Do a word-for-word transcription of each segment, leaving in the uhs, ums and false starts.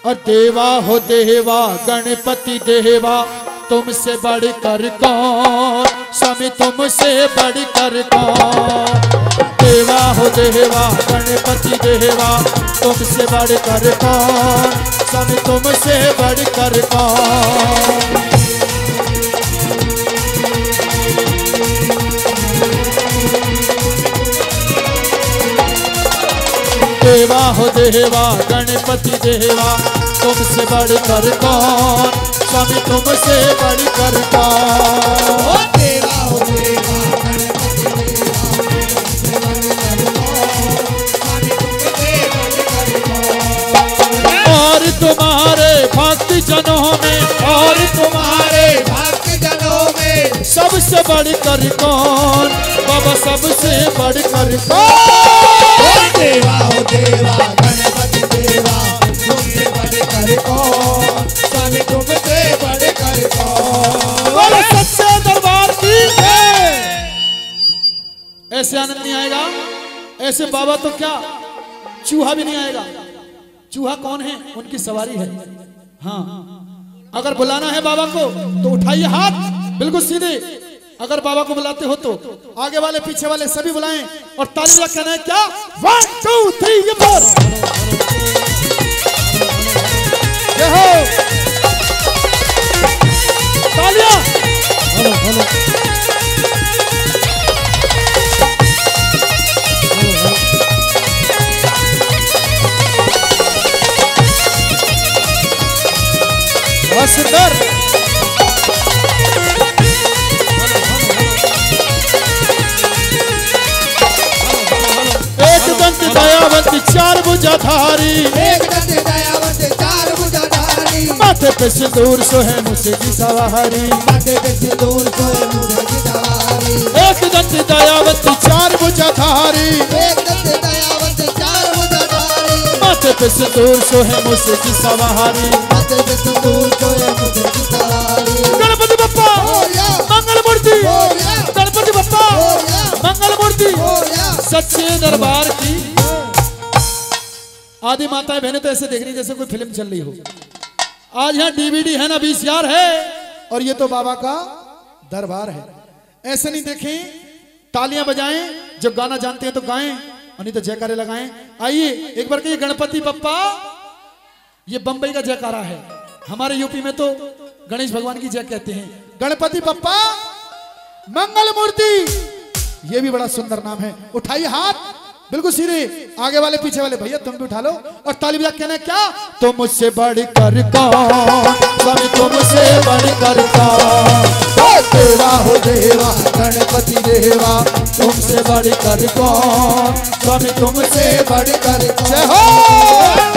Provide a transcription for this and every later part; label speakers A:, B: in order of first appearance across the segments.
A: और देवा हो देवा गणपति देवा तुमसे बढ़कर कौन, स्वामी तुमसे बढ़कर कौन। देवा हो देवा गणपति देवा तुमसे बढ़कर कौन, स्वामी तुमसे बढ़कर कौन। देवा हो देवा गणपति देवा तुमसे बढ़कर कौन, स्वामी तुमसे बढ़कर कौन।
B: देवा हो देवा गणपति देवा तुमसे बढ़कर कौन, स्वामी तुमसे बढ़कर कौन।
A: और तुम्हारे भक्त जनों में, और तुम्हारे
B: भक्त जनों में
A: सबसे बढ़कर कौन, बाबा सबसे बढ़कर कौन।
B: देवा हो देवा गणपति देवा तुमसे बढ़कर कौन, स्वामी तुमसे बढ़कर कौन।
A: सच्चे दरबार की ऐसे आनंद नहीं आएगा, ऐसे बाबा तो क्या चूहा भी नहीं आएगा। चूहा कौन है? उनकी सवारी है। हाँ, अगर बुलाना है बाबा को तो उठाइए हाथ बिल्कुल सीधे। अगर बाबा को बुलाते हो तो आगे वाले पीछे वाले सभी बुलाएं और ताली लगा कहना है क्या, वन टू थ्री फोर। ये हो तालियां। हेलो हेलो बहुत सुंदर। एक दंत दयावंत चार भुजाधारी,
B: एक दंत दयावंत चार भुजाधारी,
A: माथे पे सिंदूर सोहे मुझसे की सवारी,
B: माथे पे सिंदूर सोहे मुझसे की सवारी।
A: एक दंत दयावंत चार भुजाधारी,
B: एक दंत दयावंत चार भुजाधारी,
A: माथे पे सिंदूर सोहे मुझसे की सवारी,
B: माथे पे सिंदूर सोहे मुझसे की सवारी।
A: गणपति बप्पा मंगल मूर्ति, गणपति बप्पा मंगल मूर्ति। सच्चे दरबार की आदि माताएं बहनें तो ऐसे देख रही जैसे कोई फिल्म चल रही हो। आज यहाँ डीवीडी है ना, वीसीआर है, और ये तो बाबा का दरबार है। ऐसे नहीं देखें, तालियां बजाएं, जब गाना जानते हैं तो गाएं और नहीं तो जयकारे लगाएं। आइए एक बार कहिए गणपति बप्पा। ये बंबई का जयकारा है, हमारे यूपी में तो गणेश भगवान की जय कहते हैं। गणपति बप्पा मंगल मूर्ति, ये भी बड़ा सुंदर नाम है। उठाइए हाथ बिल्कुल सीधे, आगे वाले पीछे वाले भैया तुम भी उठा लो और ताली बजा कहना क्या, तुम मुझसे बढ़कर कौन, स्वामी तुमसे बढ़कर कौन। देवा हो देवा गणपति देवा तुमसे बढ़कर कौन, स्वामी तुमसे बढ़कर कौन। जय हो।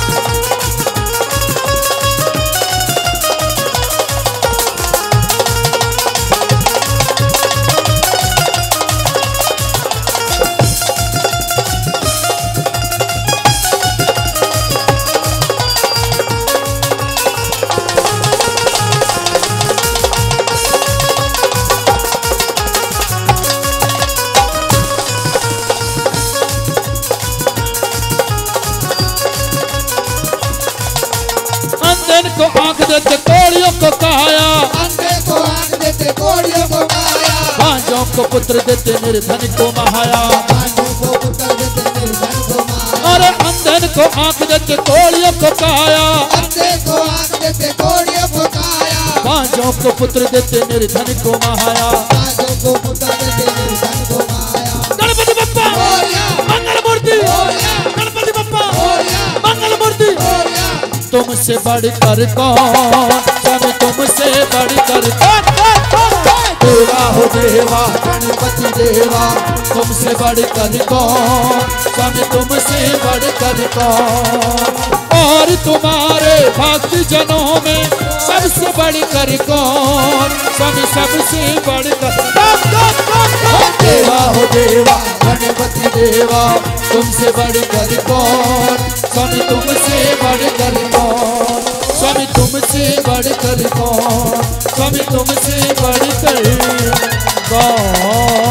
A: को आंख देते कोड़ियों को काया,
B: अंधे को आंख देते कोड़ियों को काया,
A: भांजों को पुत्र देते निर्धन को महाया,
B: भांजों को पुत्र देते निर्धन को महाया।
A: अरे अंधे को आंख देते कोड़ियों को काया,
B: अंधे को आंख देते कोड़ियों को काया,
A: भांजों को पुत्र देते निर्धन को महाया,
B: भांजों को पुत्र देते निर्धन को महाया।
A: गणपति बप्पा मंगल मूर्ति, गणपति बप्पा मंगल मूर्ति। तुमसे बढ़कर कौन, स्वामी तुमसे बढ़कर कौन। देवा हो देवा गणपति देवा तुमसे बढ़कर कौन, स्वामी तुमसे बढ़कर कौन। और तुम्हारे भक्त जनों में सबसे बढ़कर कौन, स्वामी सबसे बढ़कर कौन। देवा हो देवा गणपति देवा तुमसे बढ़कर कौन, स्वामी तुमसे बढ़कर कौन, स्वामी तुमसे बढ़कर कौन, स्वामी तुमसे बढ़कर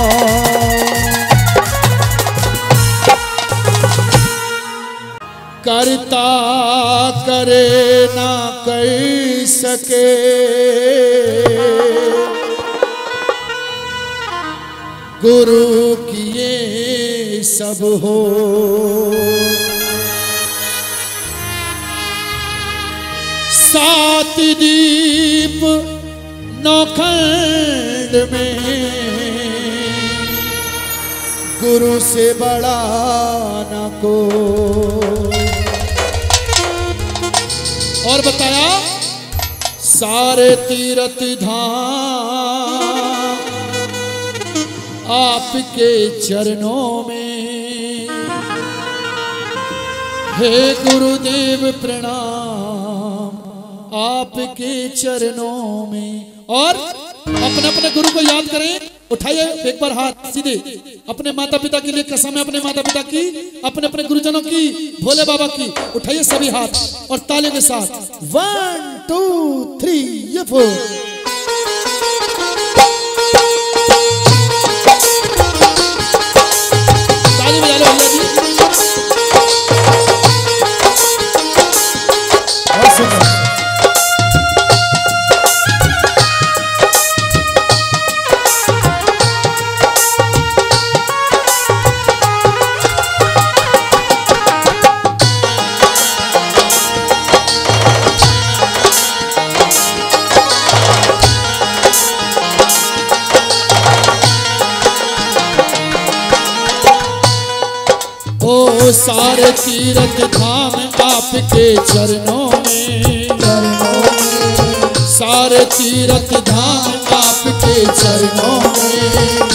A: कौन। करता करे ना कर सके, गुरु किए सब हो। सात दीप नौखंड में, गुरु से बड़ा न को। और बताया सारे तीर्थ धाम आपके चरणों में, हे गुरुदेव प्रणाम आपके चरणों में। और अपने अपने गुरु को याद करें, उठाइए एक बार हाथ सीधे। अपने माता पिता के लिए कसम है, अपने माता पिता की, अपने अपने गुरुजनों की, भोले बाबा की। उठाइए सभी हाथ और तालियों के साथ। वन टू थ्री ये फोर। ताली बजा लो भैया जी। और सुनो सारे तीर्थ धाम आपके चरणों में, सारे तीर्थ धाम आपके चरणों में,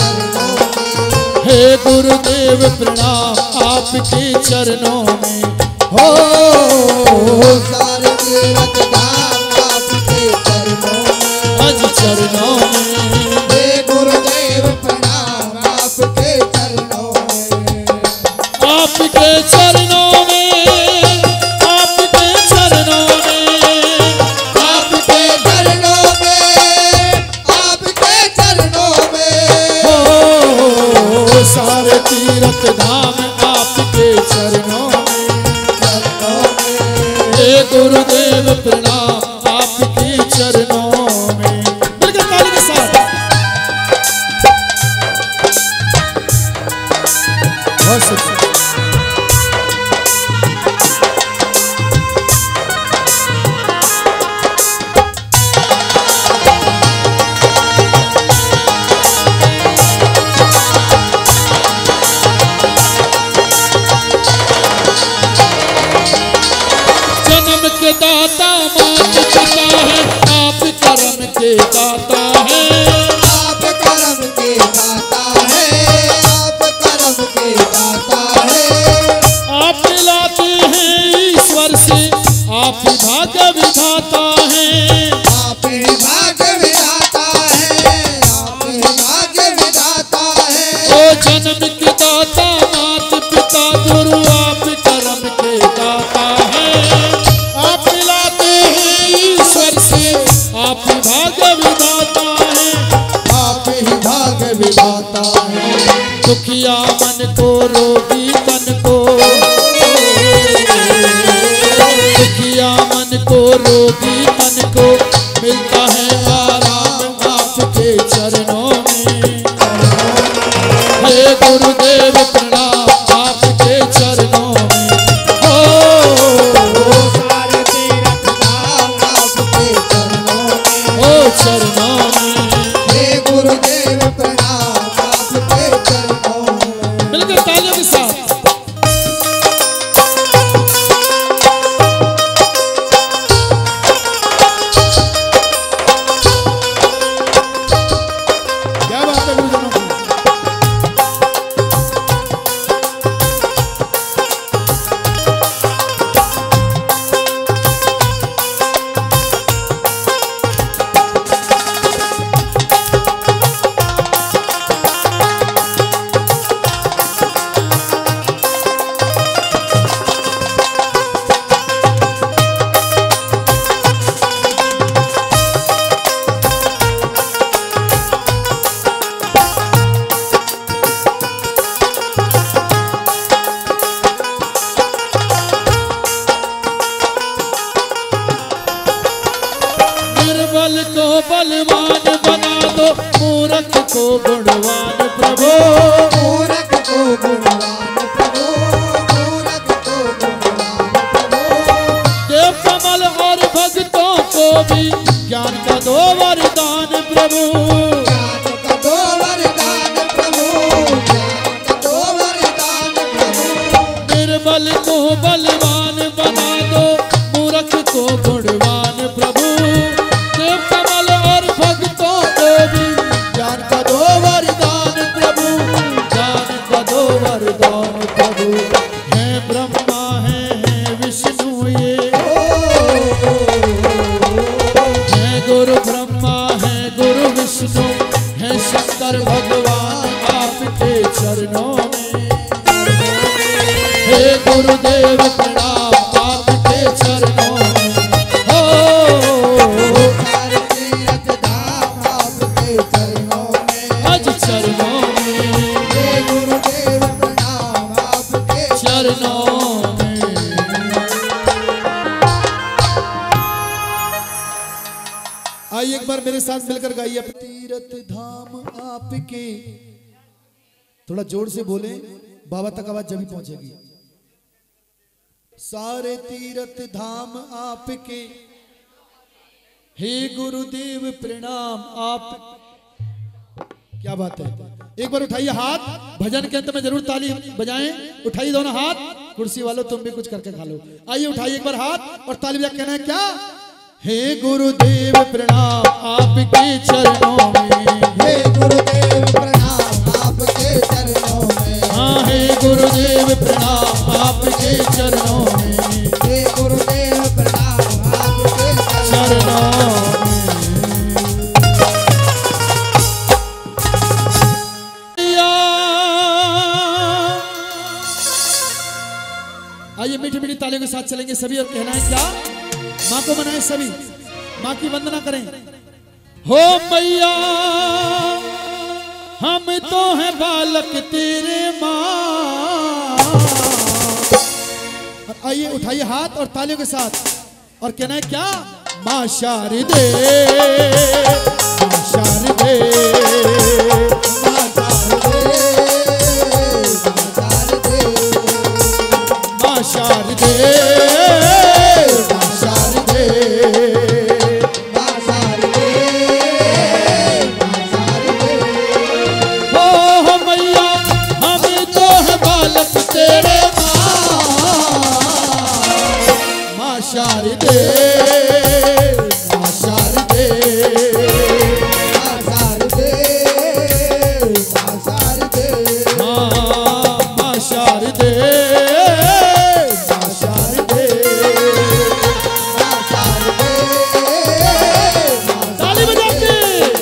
A: हे गुरुदेव प्रणाम आपके चरणों में। हो
B: सारे तीर्थ धाम आपके चरणों में,
A: आज चरणों में,
B: हे गुरुदेव प्रणाम आपके चरणों में,
A: आपके चरणों में, आपके चरणों में,
B: आपके चरणों में, आपके चरणों में।
A: हो सारे तीर्थ धाम आपके चरणों में,
B: चरणों में,
A: हे गुरुदेव प्रणाम आपके चरणों में। मिलकर ताली के साथ बहुत शुक्रिया। के दाता मात पिता है, आप कर्म के दाता है,
B: आप कर्म के दाता है, आप कर्म के दाता है।
A: आप मिलाते हैं ईश्वर से, आप ही भाग्य विधाता है,
B: आप ही भाग्य विधाता है, आप ही भाग्य विधाता है।
A: ओ जन्म के दाता मात पिता गुरु आप कर्म के दाता है, आप मिलाते हैं ईश्वर से, आप ही भाग्य विधाता है,
B: आप ही भाग्य विधाता है।
A: दुखिया मन को रोगी तन को, दुखिया मन को रोगी तन को मिलता है आराम आपके चरणों में, हे गुरुदेव प्रणाम आपके चरणों में। हो
B: सारे तीर्थ धाम आपके चरणों में,
A: ओ चरणों में,
B: हे गुरुदेव प्रणाम आपके चरणों में।
A: मिलकर तालियों के साथ क्या बात है गुरुजनों की। बलवान बना दो, मूर्ख को गुणवान प्रभु।
B: मूर्ख को गुणवान प्रभु, मूर्ख को गुणवान प्रभु।
A: देव कमल और भक्तों को भी ज्ञान का दो वरदान प्रभु।
B: ज्ञान का दो वरदान प्रभु, ज्ञान का दो वरदान प्रभु।
A: निर्बल को बलवान बना दो, मूर्ख को गुणवान प्रभु। देव कमल और भक्तों को भी ज्ञान का दो वरदान प्रभु, ज्ञान का दो वरदान प्रभु। है ब्रह्मा है, है विष्णु ये, है गुरु ब्रह्मा है गुरु विष्णु, है शंकर भगवान आपके चरणों में। हे गुरुदेव प्रणाम आपके चरणों में। हो
B: चार तीरथ धाम आपके चरणों में,
A: अज चरणों में,
B: हे गुरुदेव प्रणाम आपके
A: चरणों में। आइए एक बार मेरे साथ मिलकर गाइए। तीरथ धाम आपके, थोड़ा जोर से बोले, बाबा तक आवाज जब भी पहुंचेगी। सारे तीरथ धाम आपके, हे गुरुदेव प्रणाम आप। क्या बात है, एक बार उठाइए हाथ, भजन के अंत में जरूर ताली बजाएं। उठाइए दोनों हाथ, कुर्सी वालों तुम भी कुछ करके खा लो। आइए उठाइए एक बार हाथ और ताली बजा। कहना है क्या? हे गुरुदेव प्रणाम आपके चरणों में,
B: हे गुरुदेव प्रणाम आपके चरणों में,
A: हाँ हे गुरुदेव प्रणाम आपके चरणों में,
B: हे गुरुदेव प्रणाम आपके
A: चरणों में। आइए मीठी मीठी तालियों के साथ चलेंगे सभी और कहना है क्या? माँ को मनाएं सभी, माँ की वंदना करें। हो मैया हम तो हैं बालक तेरे माँ। आइए उठाइए हाथ और तालियों के साथ और कहना है क्या? माँ शारदे, माँ शारदे,
B: माँ शारदे, माँ शारदे,
A: माँ शारदे,
B: माँ शारदे, माँ शारदे,
A: हो हो मैया हम तो हैं बालक तेरे माँ शारदे, माँ शारदे,
B: माँ शारदे, माँ शारदे,
A: माँ माँ शारदे, माँ शारदे।
B: माँ शारदे,
A: ताली बजाते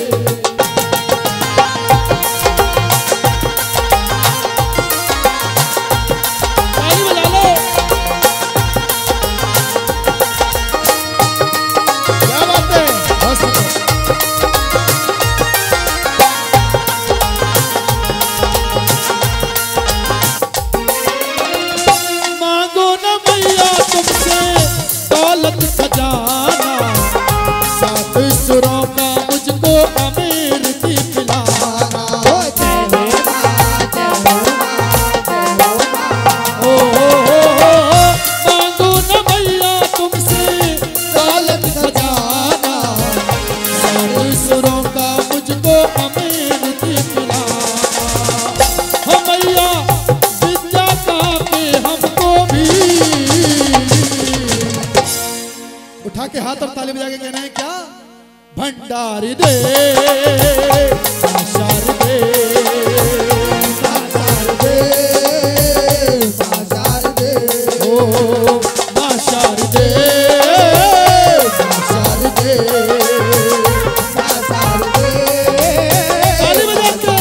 A: ताली बजा लो। क्या बात है, बहुत सुंदर। मांगो न मैया तुमसे दौलत खजाना, सात सुरों का मुझको अमीर दिखलाना।
B: ओ जय हो माँ, जय हो माँ, जय हो माँ।
A: ओ हो हो हो, मांगो न मैया तुमसे दौलत खजाना, सात सुरों का मुझको अमीर दिखलाना। हो मैया विद्या का पे हमको भी। उठा के हाथ और ताली बजा के कहना है क्या? भंडारी दे, माँ शारदे,
B: माँ शारदे, माँ शारदे,
A: ओ माँ शारदे, माँ शारदे।
B: माँ शारदे,
A: ताली बजा के।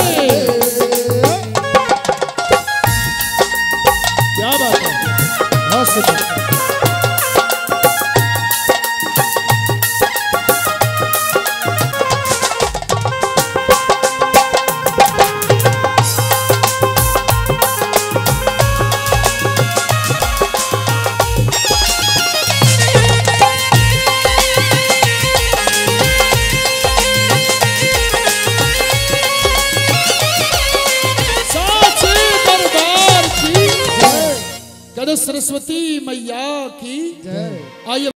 A: क्या बात है, बहुत सुंदर। गद सरस्वती मैया की
B: जय।
A: आइए